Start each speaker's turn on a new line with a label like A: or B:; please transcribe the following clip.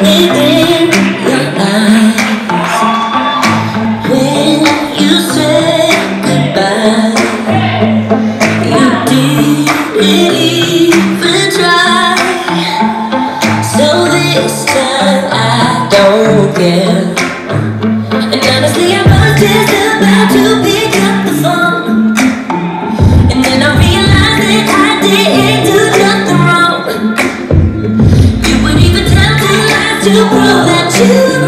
A: within your eyes when you said goodbye. You didn't even try. So this time I don't care. And honestly, I was just about to pick up the phone, and then I realized that I didn't do nothing wrong. You would even tell me lies to prove that you